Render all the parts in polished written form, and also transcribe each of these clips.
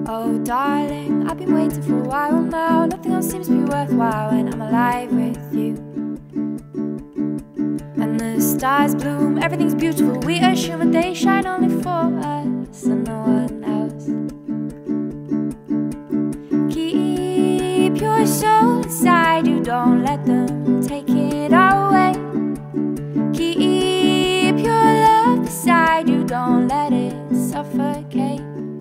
Oh darling, I've been waiting for a while now. Nothing else seems to be worthwhile when I'm alive with you. And the stars bloom, everything's beautiful. We assume that they shine only for us and no one else. Keep your soul inside you, don't let them take it away. Keep your love beside you, don't let it suffocate.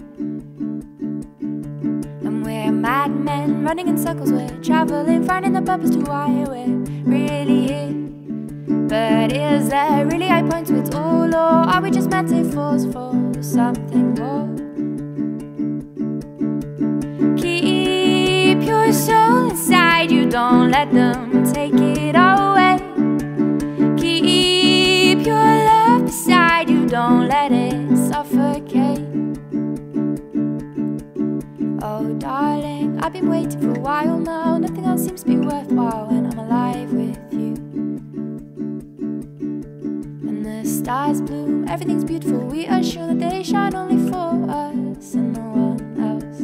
And we're madmen running in circles, we're traveling, finding the purpose to why we're really here. But is there really a point to it all, or are we just metaphors for something more? Keep your soul inside you, don't let them take it away. Keep your love beside you, don't let it suffocate. Oh darling, I've been waiting for a while now. Nothing else seems to be worthwhile when I'm alive with you. And the stars bloom, everything's beautiful. We are sure that they shine only for us and no one else.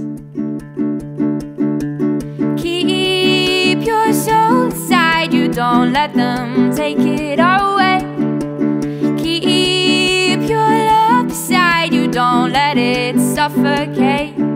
Keep your soul inside you, don't let them take it away. Keep your love beside you, don't let it suffocate.